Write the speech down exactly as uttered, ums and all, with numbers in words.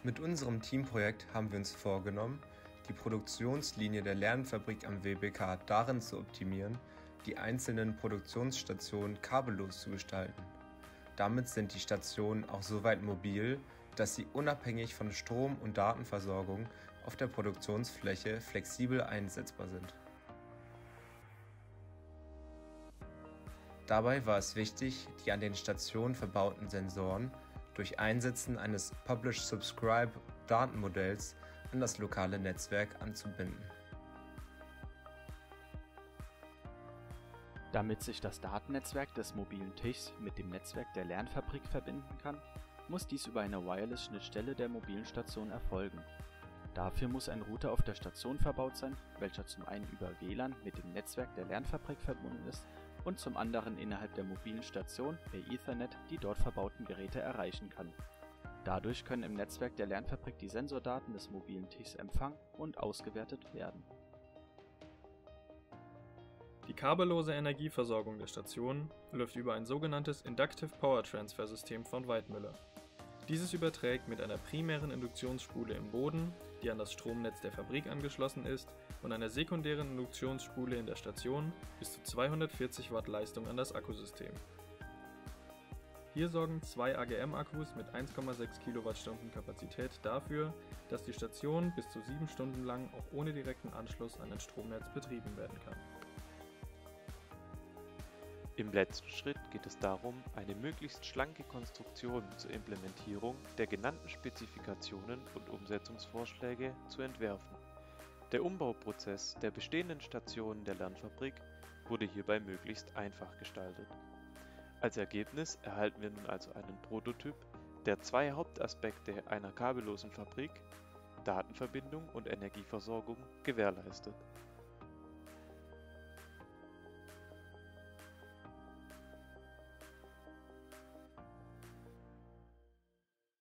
Mit unserem Teamprojekt haben wir uns vorgenommen, die Produktionslinie der Lernfabrik am W B K darin zu optimieren, die einzelnen Produktionsstationen kabellos zu gestalten. Damit sind die Stationen auch so weit mobil, dass sie unabhängig von Strom- und Datenversorgung auf der Produktionsfläche flexibel einsetzbar sind. Dabei war es wichtig, die an den Stationen verbauten Sensoren durch Einsetzen eines Publish-Subscribe-Datenmodells an das lokale Netzwerk anzubinden. Damit sich das Datennetzwerk des mobilen Tischs mit dem Netzwerk der Lernfabrik verbinden kann, muss dies über eine Wireless-Schnittstelle der mobilen Station erfolgen. Dafür muss ein Router auf der Station verbaut sein, welcher zum einen über W L A N mit dem Netzwerk der Lernfabrik verbunden ist und zum anderen innerhalb der mobilen Station per Ethernet die dort verbauten Geräte erreichen kann. Dadurch können im Netzwerk der Lernfabrik die Sensordaten des mobilen Tischs empfangen und ausgewertet werden. Die kabellose Energieversorgung der Station läuft über ein sogenanntes Inductive Power Transfer System von Weidmüller. Dieses überträgt mit einer primären Induktionsspule im Boden, die an das Stromnetz der Fabrik angeschlossen ist, und einer sekundären Induktionsspule in der Station bis zu zweihundertvierzig Watt Leistung an das Akkusystem. Hier sorgen zwei A G M-Akkus mit eins Komma sechs Kilowattstunden Kapazität dafür, dass die Station bis zu sieben Stunden lang auch ohne direkten Anschluss an ein Stromnetz betrieben werden kann. Im letzten Schritt geht es darum, eine möglichst schlanke Konstruktion zur Implementierung der genannten Spezifikationen und Umsetzungsvorschläge zu entwerfen. Der Umbauprozess der bestehenden Stationen der Lernfabrik wurde hierbei möglichst einfach gestaltet. Als Ergebnis erhalten wir nun also einen Prototyp, der zwei Hauptaspekte einer kabellosen Fabrik, Datenverbindung und Energieversorgung, gewährleistet.